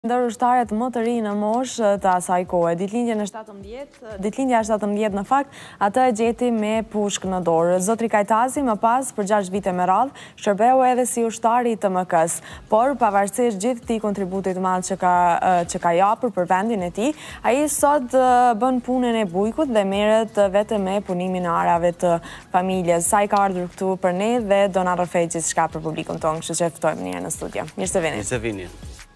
Ndër ushtarët më të rinj në moshë të asaj kohe. Ditëlindja e 17 në fakt, atë e gjeti me pushkë në dorë. Zotri Kajtazi më pas për 6 vite me radhë shërbeu edhe si ushtari i TMK-s, por pavarësisht gjithë këtij kontributit të madh që ka japur për vendin e tij, ai sot bën punën e bujkut dhe merret vetëm me punimin e arave të familjes. Sa i ka ardhur këtu për ne dhe do na rrëfej gjithçka për publikun tonë, kështu që ftojmë një herë në studio. Mirë se vini. Mirë se vini.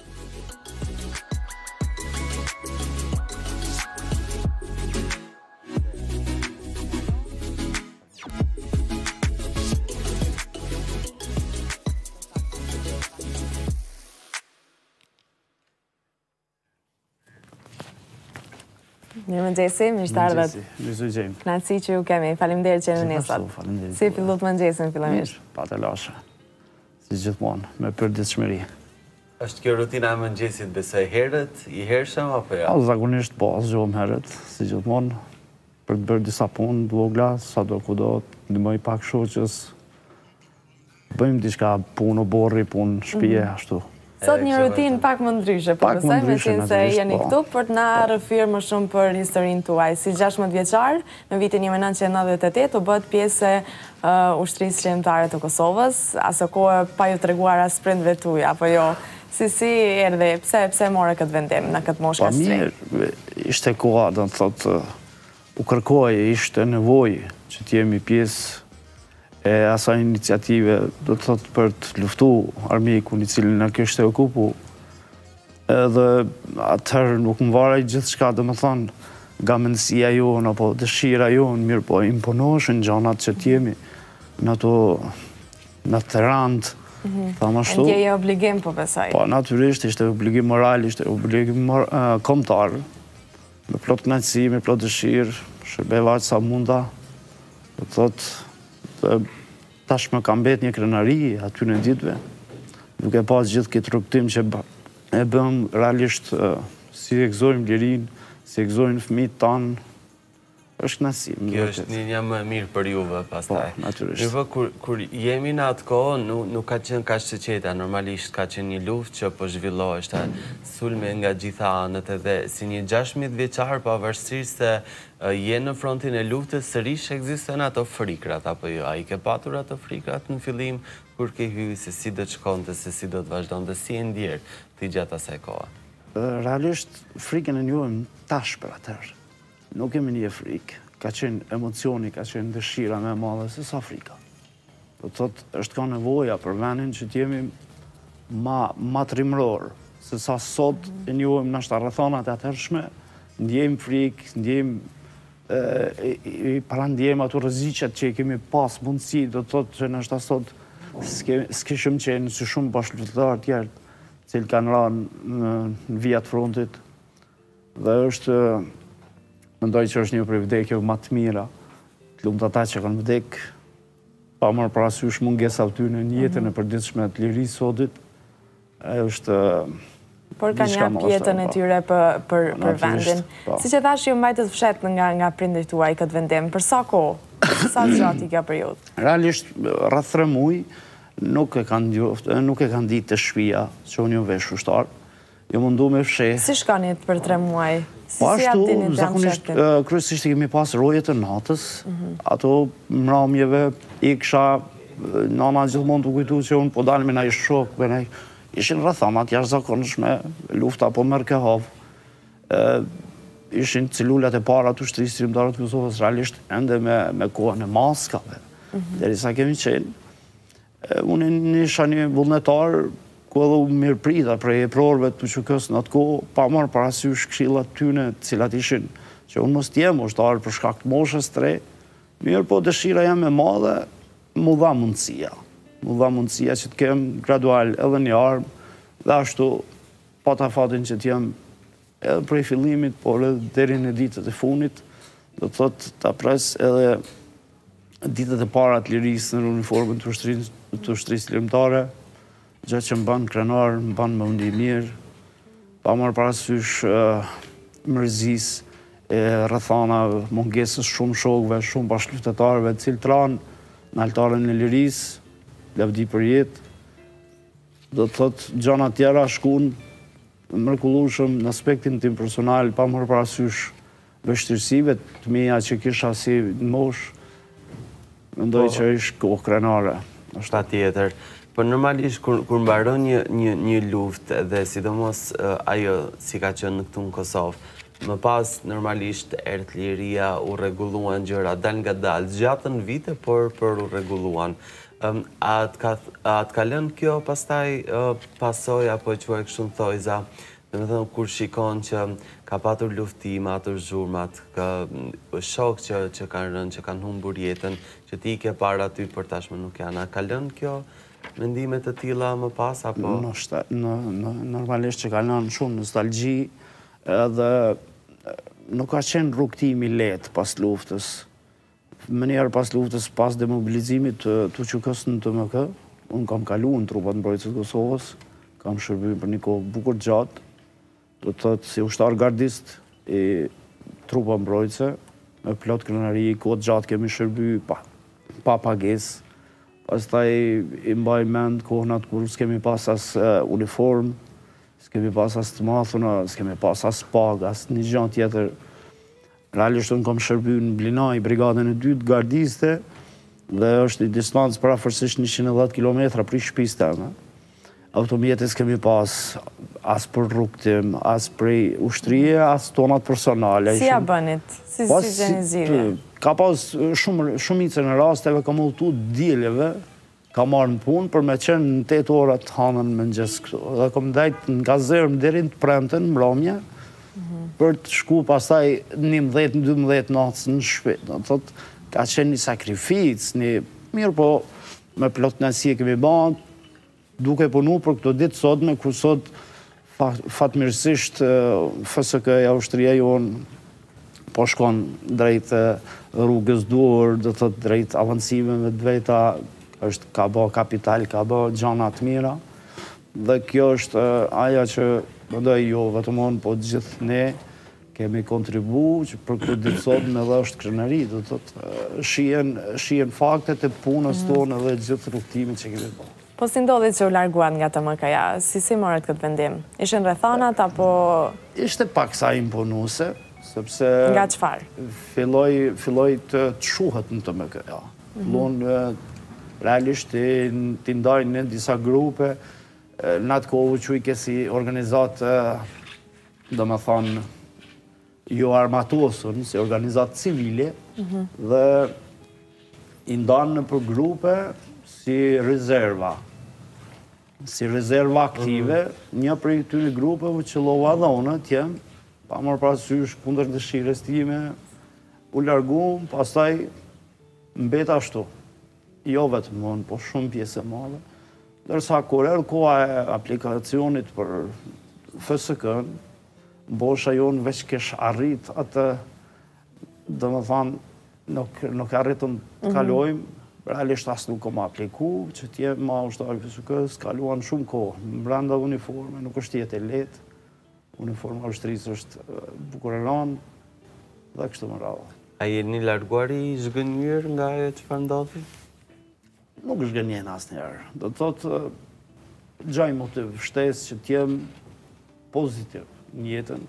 Mirë mëngjesi, mirë të ardhët. Mirë se gjejmë. Kënaqësi që ju kemi. Faleminderit që jeni sot. Si fillut mëngjesin fillimisht? Pa të lashe. Si gjithmonë, me përditshmëri. Është kjo rutina e mëngjesit besoj herët, i hershëm apo jo? Zakonisht po, zgjohem herët, si gjithmonë, për të bërë disa punë të vogla, sado kudo, ndihmoj pak shoqës. Bëjmë diçka punë borri, punë shtëpie ashtu. Sot një rutinë pak më ndryshe, po besoj me qenë se jeni këtu për të na rrëfyer më shumë për historinë tuaj. Si 16 vjeçar, në vitin 1998 u bët pjesë e ushtrisë qendrore të Kosovës, asë kohë pa ju treguar as prindve tuaj, apo jo? Si erdhi, pse more këtë vendim në këtë moshë kaq të re? Mirë, ishte koha, do të thotë, u kërkoi, ishte nevojë që të jemi pjesë e asaj iniciative, do të thotë për të luftu armikun i cili na kishte okupu. Edhe atëherë nuk më varej gjithçka, do të thonë, nga mendësia jonë apo dëshira jonë, mirë po imponoshën gjanat që t'jemi në ato në të randë, thamë ashtu. Ndjeje obligim, po besoj. Po, natyrisht, ishte obligim moral, ishte obligim kombëtar, me plot kënaqësi, me plot dëshirë, shërbeva aq sa munda, do të thotë, tashmë ka mbet një krenari aty në ditëve, duke pas gjithë këtë rrugtim që e bëm realisht si e gëzojmë lirin, si e gëzojmë fëmijët tanë, është kënaqësi. Kjo është një më mirë për juve pastaj. Po, natyrisht. Kur jemi në atë kohë, nuk ka qenë kaq të qeta, normalisht ka qenë një luftë që po zhvillohej, sulme nga gjitha anët edhe si një 16 vjeçar, pavarësisht se je në frontin e luftës, sërish ekzistojnë ato frikrat apo jo? A i ke patur ato frikrat në fillim kur ke hyrë se si do të shkonte, se si do të vazhdonte, si e ndjer ti gjatë asaj kohe? Realisht frikën e njohim tash për atëherë. Nuk kemi një frikë, ka qenë emocioni, ka qenë dëshira me madhe se sa frika. Do të thotë, është ka nevoja për vendin që t'jemi ma trimror, se sa sot e njohim nashta rrethonat e atëhershme, ndjejmë frikë, ndjejmë parandjejmë ato rreziqet që i kemi pas mundësi, do të thotë që nashta sot s'kishëm qenë si shumë bashkëluftëtarë tjerë, cilë kanë rënë në vijat frontit, dhe është mendoj që është një prej vdekjeve më të mira, të lumtë ata që kanë vdek, pa marrë parasysh mungesa aty në jetën e përditshme të lirisë sotit, është por kanë japë jetën e tyre për vendin. Si që thash, ju mbajtët fshet nga prindrit tuaj këtë vendim, për sa kohë? Sa gjatë i kjo periudhë? Realisht, rreth 3 muaj, nuk e kanë ditë të shtëpia që unë ju vesh ushtar, ju mundu me fsheh. Si shkanit për 3 muaj? Po ashtu, zakonisht, kryesisht i kemi pas rojet të natës, ato mramjeve, i kisha, nana gjithmonë të kujtu që unë po dalim me na i shok, ishin rrethonat jashtëzakonshme, lufta po merr ke havë. Ishin celulat e para të ushtrisë trimtare të Kosovës, realisht ende me kohën e maskave, derisa kemi qenë. Unë isha një vullnetar, ku edhe u mirëprita prej eprorëve të QK-s në atë kohë, pa marrë parasysh këshillat tyne të cilat ishin që unë mos t'jem ushtar për shkak të moshës të re, mirë po dëshira jam e madhe, mu dha mundësia që të kem gradual edhe një armë, dhe ashtu pata fatin që t'jem edhe prej fillimit, por edhe deri në ditët e funit, do të thotë ta pres edhe ditët e para të lirisë në uniformën të ushtrisë lirëmtare, gjatë që më banë krenar, më banë më undi mirë, pa marrë parasysh mërzis, rrethana, mungesës shumë shokëve, shumë bashkëluftëtarëve, cilë tranë në altarën e lirisë, lavdi për jetë, do të thotë gjana tjera shkun mrekullueshëm në aspektin tim personal, pa marrë parasysh vështirësive të mia që kisha si mosh, mendoj që është kohë krenare. Patjetër. Po normalisht kur mbaron një luftë dhe sidomos ajo si ka qenë këtu në Kosovë, më pas normalisht erdhi liria, u rregulluan gjëra dal nga dal, zgjatën vite, por u rregulluan. A të ka lënë kjo pastaj pasoj apo quaj kështu në thojza? Domethënë kur shikon që ka patur luftim ato zhurmat, ka shokë që kanë rënë, që kanë humbur jetën, që ti ke para aty për tashmë nuk janë. A ka lënë kjo mendime të tilla më pas apo? Normalisht që ka lënë shumë nostalgji, edhe nuk ka qenë rrugtimi lehtë pas luftës. Mënyrë pas luftës, pas demobilizimit të QK-s në TMK, unë kam kaluar në trupat mbrojtësve të Kosovës, kam shërbyer për një kohë bukur gjatë, do të thotë si ushtar gardist i trupa mbrojtëse, me plot krenari, kohë gjatë kemi shërbyer pa pagesë. Pastaj i mbaj mend kohën atë kur s'kemi pas as uniform, s'kemi pas as të mathuna, s'kemi pas as pagë, as një gjë tjetër. Realisht unë kam shërbyer në Blinaj, brigadën e 2 gardiste, dhe është një distancë parafërsisht 110 km prej shtëpisë teme. Automjete s'kemi pas as për rrugtim, as prej ushtrie, as tonat personale. Si ja bënit? Si gjeni zgjidhje? Ka pas shumicë në rasteve, ka multu dieleve, ka marrë në punë për me qenë në 8 ora të hanën më mëngjes këtu. Dhe kom dajt në kazermë deri në të premten, mbrëmje, për të shku pastaj 11-12 natës në shtëpi. Do të thotë, ka qenë një sakrificë, një mirë po me plot nësie kemi banë, duke punu për këto ditë sotme, kur sot fatmirësisht FSK-ja ushtria jonë po shkon drejt rrugës duhur, do të thotë drejt avancimeve të veta, ka bë kapital, ka bë gjana të mira, dhe kjo është aja që mendoj jo vetëm unë, po gjithë ne kemi kontribu që për këtë ditë sotme dhe është krenari, do të thotë shihen faktet e punës tonë dhe gjithë rrugtimin që kemi bërë. Po si ndodhi që u larguan nga TMK-ja? Si morët këtë vendim? Ishin rrethanat apo... Ishte pak sa imponuese, sepse... Nga çfarë? Filloj të shuhet në TMK-ja. Fillon realisht të ndajnë në disa grupe, në atë kohë që i ke si organizatë, do me thonë, jo armatosën, si organizatë civile, dhe i ndanë në për grupe si rezerva aktive, një prej këtyre grupeve që qëllova dhe unë atjem, pa marrë parasysh kundër dëshires time, u largum, pastaj mbet ashtu. Jo vetëm unë, po shumë pjesë e madhe. Dërsa kur erë koha e aplikacionit për FSK-n, bosha jonë veç kesh arrit atë, dhe më thanë, nuk arritëm të kalojmë, realisht asë nuk kom apliku, që t'jem ma ushtarë FSK-s, kaluan shumë kohë, brenda uniforme, nuk është jetë e letë, uniforma ushtrisë është bukur e lanë, dhe kështu më radhë. A jeni larguari i zhgënjur nga e që përndodhi? Nuk zhgënjen asë njerë. Do të thotë, gjaj motiv, shtesë që t'jem pozitiv në jetën,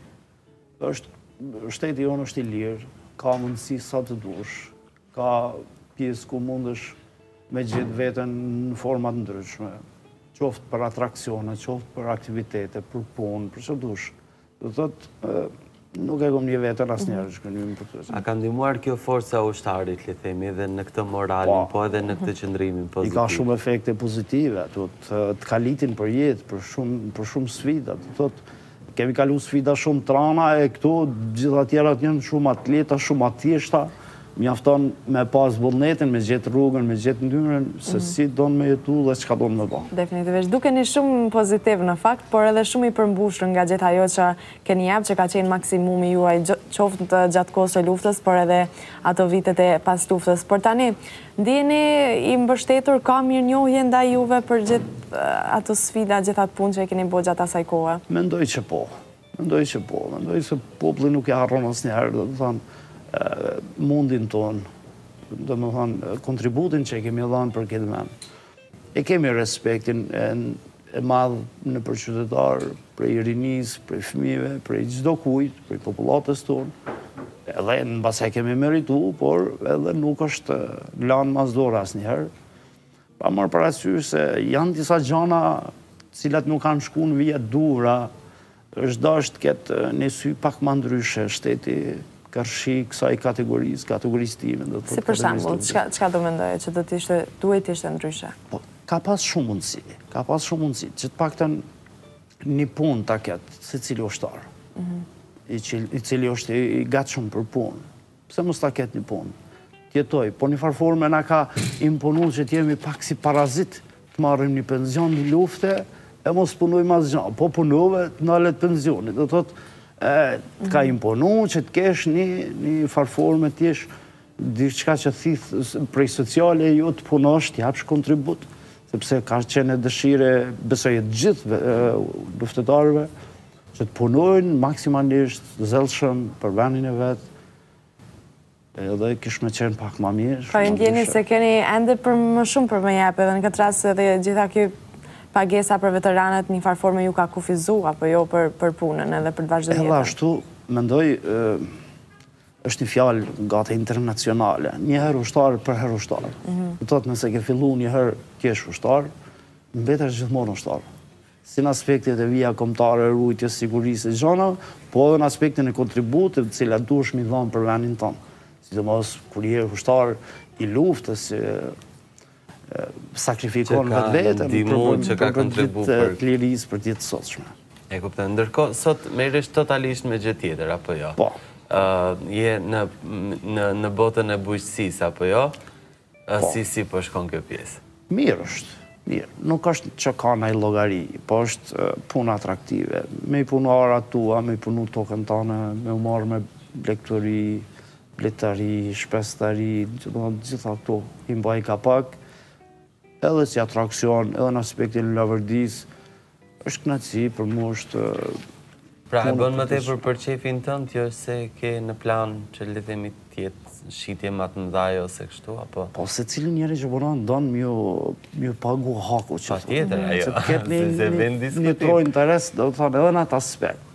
shteti jonë është i lirë, ka mundësi sa të dush, ka pjesë ku mundësh me gjithë vetën në format ndryshme, qoftë për atraksione, qoftë për aktivitete, për punë, për që dush. Do të thotë, nuk e kom një vetën asë njerë shkënjim për të. A ka ndihmuar kjo forca ushtarit, le themi, edhe në këtë moralin, po edhe në këtë qëndrimin pozitiv? I ka shumë efekte pozitive, të kalitin për jetë, për shumë sfida. Kemi kalu sfida shumë trana, e këto gjitha tjera të njënë shumë atleta, shumë atjeshta, mjafton me pas vullnetin, me gjithë rrugën, me gjithë ndymërën, se si do në me jetu dhe që ka do në me ba. Definitivisht. Dukeni shumë pozitiv në fakt, por edhe shumë i përmbushur nga gjithë ajo që keni jap, që ka qenë maksimumi juaj qoftë të gjatë kohës së luftës, por edhe ato vitet e pas luftës. Por tani, ndjeni i mbështetur, ka mirënjohje ndaj juve për gjithë ato sfida, gjithë atë punë që e keni bërë gjatë asaj kohe? Mendoj që po. Mendoj se populli nuk e harron asnjëherë, do të thonë, mundin tonë, do më thonë, kontributin që kemi dhanë për këtë men. E kemi respektin e madhë në për qytetarë, prej rinis, prej fëmijëve, prej çdo kujt, prej popullatës tonë. Edhe në base kemi meritu, por edhe nuk është lanë mas dorë asnjëherë. Pa marrë parasysh se janë disa gjana cilat nuk kanë shku në vija dura, është dashtë ketë një sy pak më ndryshe, shteti kërshi kësaj kategorisë time. Si për shembull, çka do mendoje që duhet ishte ndryshe? Po, ka pas shumë mundësi, që të paktën një punë ta ketë se cili ushtar, i cili është i gatshëm për punë. Pse mos ta ketë një punë? Tjetoj, po një farforme na ka imponu që t'jemi pak si parazit, të marrim një penzion, një lufte, e mos punojmë asgjë. Po punove, të nalet penzioni. Do thotë, të ka imponu që të kesh një farforme t'jesh diçka që thithë prej sociale, jo të punosh, t'japsh kontribut, sepse ka qenë dëshire, besoj e gjithë luftetarëve, që të punojnë maksimalisht zellshëm për vendin e vetë, edhe kish me qenë pak ma mirë. Pra ndjeni se keni ende për më shumë për më jepë, edhe në këtë rast edhe gjitha kjo pagesa për veteranët një farforme ju ka kufizu, apo jo për punën edhe për të vazhdo jetën? Edhe ashtu, mendoj, është një fjalë gati internacionale. Njëherë ushtarë për herë ushtarë. Të thotë nëse ke fillu njëherë kesh ushtarë, mbetesh gjithmonë ushtarë. Si në aspektet e vija kombëtare, rujtjes, sigurisë e gjona, po edhe në aspektin e kontributit, cilat duhesh mi dhonë për vendin tonë. Sidomos, kur je ushtar i luftës, sakrifikon vetë vetën për ditë të lirisë, për ditë të sotshme. E kuptoj, ndërkohë, sot merresh totalisht me gjë tjetër, apo jo? Po. Je në botën e bujqësisë, apo jo? Si po shkon kjo pjesë? Mirë është. Mirë, nuk është që ka nëjë llogari, po është punë atraktive. Me i punu arat tua, me i punu tokën tane, me u marrë me blektori, bletari, shpestari, gjitha këto i mbaj ka pak, edhe si atrakcion, edhe në aspektin në lavërdis, është knatësi për mu është... Pra, e bën më tepër për qefin tënd, jo se ke në plan që le themi tjetë shitje më të ndaj ose kështu, apo? Po, se cilë njeri që bonan donë mjë pagu haku që... Pa tjetër, ajo, se të ketë një troj interes, do të thonë edhe në atë aspekt.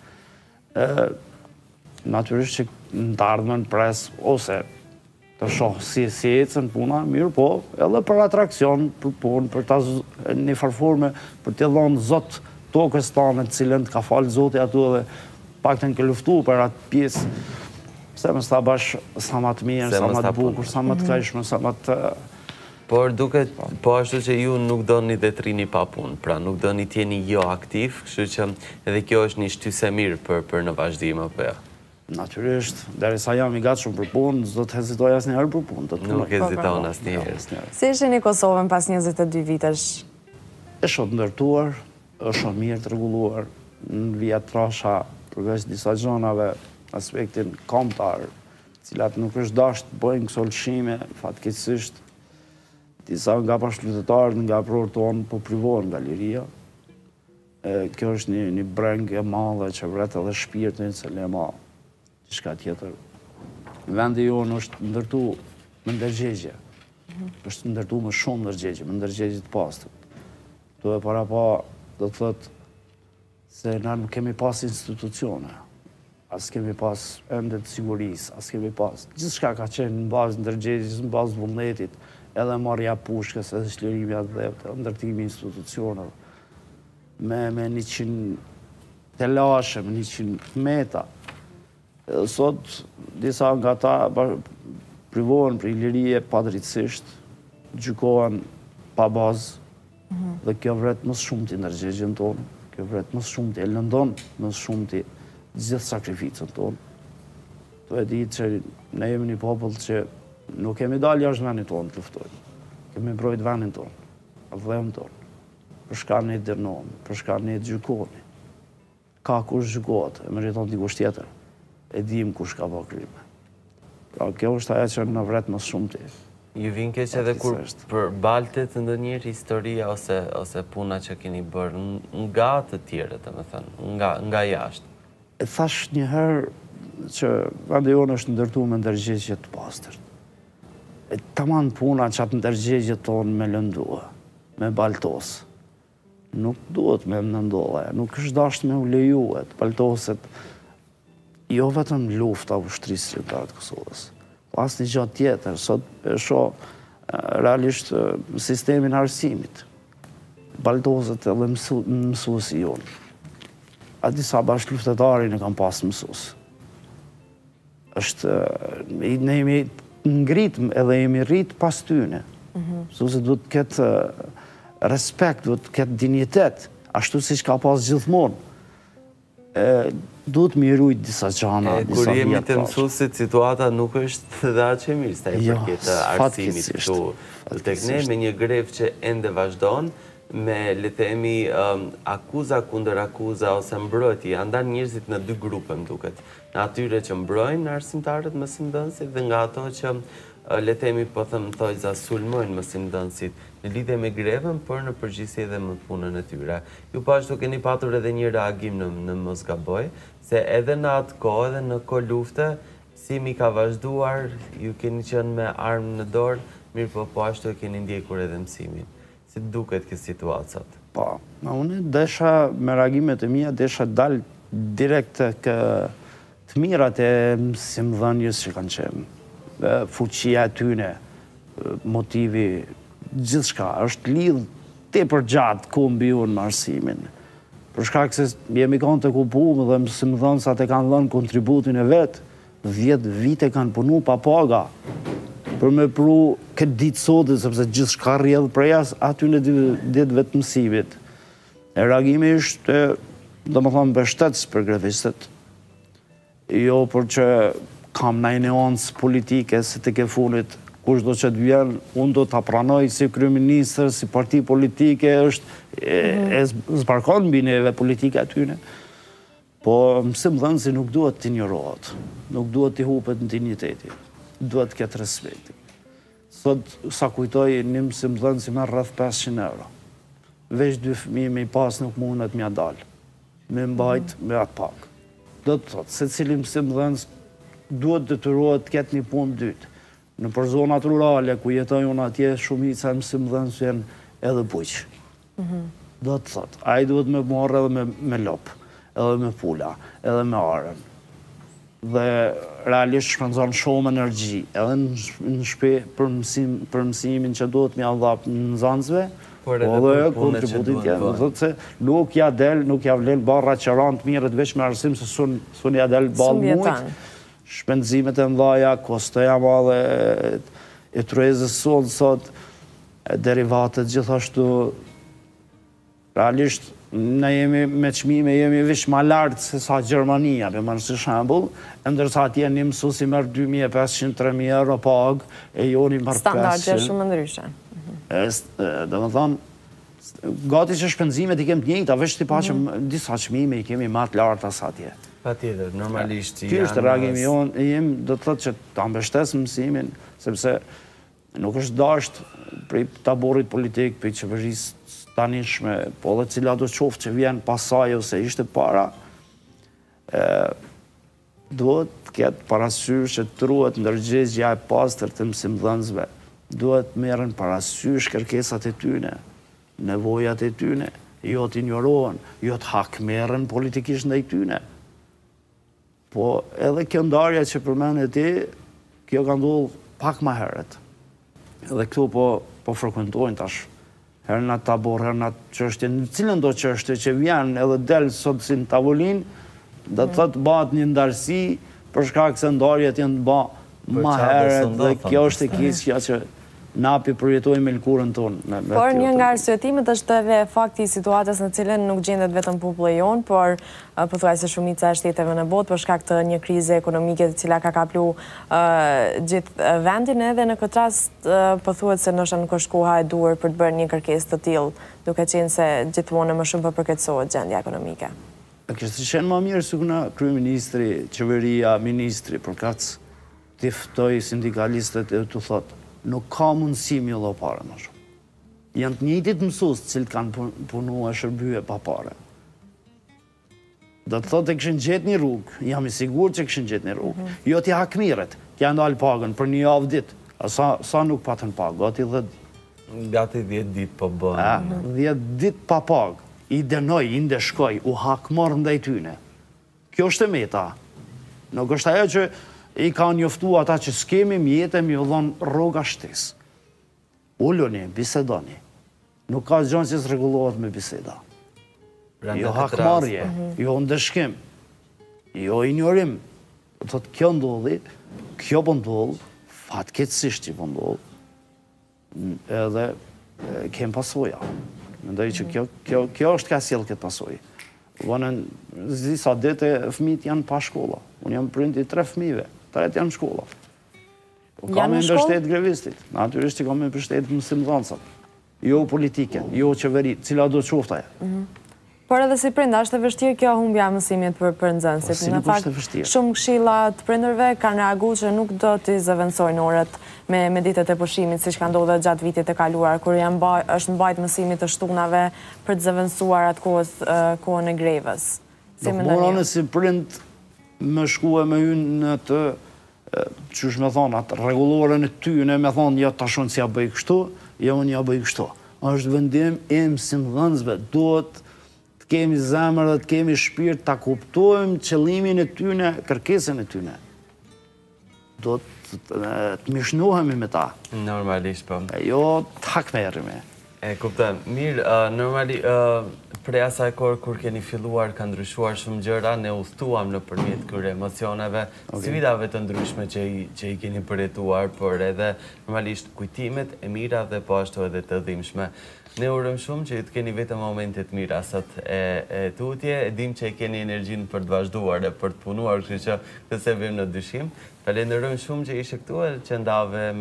Natyrisht që në të ardhmen pres, ose të shohë si ecën puna, mirë po, edhe për atrakcion, për punë, për një farforme, për të dhonë zotë tokës tanë, cilën të ka falë zotë atu edhe pak të në luftu për atë pjesë, se më sta bash sa ma të mirë, sa ma të bukur, sa ma të kajshme, sa ma të... Por duket, po ashtu që ju nuk do një dhe trini pa punë, pra nuk do një tjeni jo aktiv, kështu që edhe kjo është një shtyse mirë për në vazhdim, apo ja? Natyrisht, derisa jam i gatshëm për punë, s'do të hezitoj asnjëherë për punë. Nuk heziton asnjëherë. Si ishe një Kosovën pas 22 vitesh? Është ndërtuar, është mirë të rregulluar, në vija trasha përveç disa gjonave, aspektin kombëtar, cilat nuk është dashur të bëjnë këso lëshime, fatkeqësisht disa nga bashkëlutetarët nga prorë tonë po privohen nga liria. Kjo është një brengë e madhe që vret edhe shpirtin se le ma diçka tjetër. Vendi jonë është ndërtu me ndërgjegje. është ndërtu me shumë ndërgjegje, me ndërgjegje të pastër. Do e para pa, do të thotë se na nuk kemi pas institucione. As kemi pas ende të sigurisë, as kemi pas. Gjithçka ka qenë në bazë ndërgjegjes, në bazë vullnetit, edhe marrja pushkës, edhe çlirimi atë dhepte, ndërtimi institucioneve. Me 100 telashe, me 100 meta. Sot, disa nga ta privohen për ilirije padrejtësisht, gjykohen pa bazë, dhe kjo vret më shumë të ndërgjegjen tonë, kjo vret më shumë të lëndon, më shumë të gjithë sakrificën tonë. To e ditë që ne jemi një popull që nuk kemi dalë jashtë vendit tonë të luftojmë. Kemi mbrojtë vendin tonë, vëllën tonë. Për shkak ne dënohemi, për shkak ne gjykoni. Ka kush gjykohet, e meriton dikush tjetër. E dim kush ka bërë krime. Pra kjo është ajo që na vret më shumë ti. Ju vjen keq edhe kur përbaltet ndonjëherë historia ose puna që keni bërë nga të tjerët, domethënë, nga jashtë. E thash njëherë që vendi jonë është ndërtuar me ndërgjegje të pastërt. Tamam puna që atë ndërgjegje tonë me lëndua, me baltos. nuk duhet me më ndodhe, nuk është dasht me u lejuet, paltoset, jo vetëm lufta ushtrisë qytetarët Kosovës. Pas një gjatë tjetër, sot e shoh realisht sistemin arsimit, paltoset edhe mësuesi jonë. A disa bashkë luftetari në kam pas mësues. Ne jemi ngrit edhe jemi rrit pas tyne. Mësuesi duhet të ketë respekt, duhet të ketë dignitet, ashtu si që ka pas gjithmonë. Duhet më rujt disa gjana, disa kur jemi vjetë të mësuesit, situata nuk është dhe aq e mirë, sa i përket arsimit këtu tek ne, me një grev që ende vazhdon, me le të themi akuza kundër akuza ose mbrojtje, andan njerëzit në dy grupe më duket. Në atyre që mbrojnë arsimtarët mësimdhënësit dhe nga ato që le të themi po them thojza sulmojnë mësimdhënësit në lidhje me grevën, por në përgjithësi edhe me punën e tyre. Ju po ashtu keni patur edhe një reagim në mos gaboj, se edhe në atë kohë edhe në kohë lufte, si mi ka vazhduar, ju keni qenë me armë në dorë, mirë po ashtu e keni ndjekur edhe mësimin. Si duket këtë situatë sot? Po, unë desha me reagimet e mia, desha dal direkt të mirat e mësimdhënies që kanë qenë. Fuqia e tyne, motivi, gjithçka, është lidh tepër gjatë kombi unë me arsimin. Për shkak se jemi kanë të okupuar dhe mësimdhënësat e kanë dhënë kontributin e vet, 10 vite kanë punu pa paga për me pru këtë ditë sotit, sepse gjithçka rrjedh prej aty në ditëve të mësimit. E reagimi është, domethënë, mbështetës për grevistët. Jo për që kam në nuancë politike, se të ke funit, kush do që të vjen, unë do të pranoj si kryeministër, si parti politike, e zbarkon mbi neve politike atyne. Po mësimdhënësi nuk duhet të injorohet, nuk duhet të hupet në digniteti, duhet të ketë respekti. Sot, sa kujtoj, një mësimdhënësi me rrëth 500 euro. Veç 2 fëmijë me i pas nuk mundet mja dalë, me mbajt me atë pak. Do të thotë, se cili mësimdhënës duhet detyrohet të ketë një punë dytë. Në për zonat rurale, ku jetoj unë atje, shumica e mësimdhënës janë edhe bujqë. Do të thotë, ai duhet me marrë edhe me lopë, edhe me pula, edhe me arën. Dhe realisht shpenzon shumë energji, edhe në shpe për mësimin që duhet me adhap në nxënësve, po edhe kontributit tjetër. Do thotë se nuk ja del, nuk ja vlen barra që ranë të mirët veç me arsim se sun ja del balë mujtë. Shpenzimet e mdhaja, kostoja madhe e truezës sonë sot, derivatet gjithashtu, realisht ne jemi me çmime, jemi vish ma lartë se sa Gjermania, për më nësi shembull, ndërsa atje një mësuesi merr 2.500-3.000 euro pagë, e joni merr 500. Standarde shumë ndryshe. Do më thonë, gati që shpenzimet i kemë të njëjta, veç të pa që disa çmime i kemi ma të larta sa atje. Pa tjetër, normalisht janë... Ky është reagimi jonë, do të thotë që ta mbështes mësimin, sepse nuk është dasht prej taborit politik, prej qeverisë tanishme, po dhe cila do qoftë që vjen pasaj ose ishte para, duhet të ketë parasysh që të ruhet ndërgjegjja e pastër të mësimdhënësve, duhet merren parasysh kërkesat e tyne, nevojat e tyne, jo të injorohen, jo të hakmerren politikisht ndaj tyne. Po edhe kjo ndarja që përmend ti, kjo ka ndodhur pak më herët. Edhe këtu po frekuentojnë tash. Herë në tabor, herë në çështje, në cilën do çështje që vjen edhe del sot si në tavolinë, do të thotë bëhet një ndarësi për shkak se ndarjet janë të bë më herët dhe kjo është e keqja që napi përjetojmë me lkurën tonë. Por një nga arsyetimet është edhe fakti i situatës në cilën nuk gjendet vetëm populli jon, por pothuajse shumica e shteteve në botë për shkak të një krize ekonomike e cila ka kaplu gjithë vendin, edhe në këtë rast pothuhet se ndoshta nuk është koha e duhur për të bërë një kërkesë të tillë, duke qenë se gjithmonë më shumë përkeçësohet gjendja ekonomike. Kështë qenë më mirë se kuna kryeministri, qeveria, ministri, përkatës të ftoj sindikalistët e të thotë nuk ka mundësi mi dhe pare më shumë. Janë të njëjtit mësues cilët kanë punu e shërbye pa pare. Do të thotë e këshin gjetë një rrugë, jam i sigur që këshin gjetë një rrugë. Jo t'i hakmiret, t'ja ndalë pagën për një javë ditë. Sa nuk patën pagë, gati 10 ditë po bënë. 10 ditë pa pagë. i denoj, i ndeshkoj, u hakmar ndaj tyne. Kjo është e meta. Nuk është ajo që i ka njoftu ata që s'kemi mjetë mi u dhonë rroga shtes. Ulloni, bisedoni. Nuk ka gjënë që s'regulohet me biseda. Jo hakmarje, jo ndeshkim, jo ignorim. Thot, kjo ndodhi, kjo pëndodh, fatkeqësisht që pëndodh, edhe kem pasoja. Mendoj që kjo është ka sjell këtë pasojë. Vonën, disa dite fëmijët janë pa shkolla. Unë jam prindi 3 fëmijëve, 3 janë në shkolla. Ka me mbështet grevistit, natyrisht që ka me mbështet mësimdhënësat. Jo politike, jo qeverit, cila do të qoftaje. Por edhe si prinda, është e vështirë kjo humbja mësimit për nxënësit. Si nuk është e vështirë. Shumë këshilla të prindërve kanë reaguar që nuk do t'i zëvendësojnë orët me ditët e pushimit, siç ka ndodhur gjatë vitit e kaluar, kur është mbajt mësimit të shtunave për të zëvendësuar atë kohën e grevës. Do morone si prind më shkue me hynë në të, qysh me thonë, atë regulore në tyne, me thonë, ja tashon si ja bëj kështu, ja unë ja bëj kështu. Është vendim e mësimdhënësve, duhet kemi zemër dhe të kemi shpirt të kuptojmë qëllimin e tyne, kërkesën e tyne. Do të mishnohemi me ta. Normalisht, po. Jo të hakmerimi. E kuptëm. Mirë, normali, prej asaj kohë kur keni filluar, ka ndryshuar shumë gjëra, ne udhëtuam nëpërmjet këtyre emocioneve, sfidave të ndryshme që i keni përjetuar, por edhe normalisht kujtimet e mira dhe po ashtu edhe të dhimbshme. Ne urojmë shumë që të keni vetëm momente të mira sot e tutje, e dim që keni energjinë për të vazhduar e për të punuar, kështu që se vim në dyshim. Falenderojmë shumë që ishe këtu e që ndave me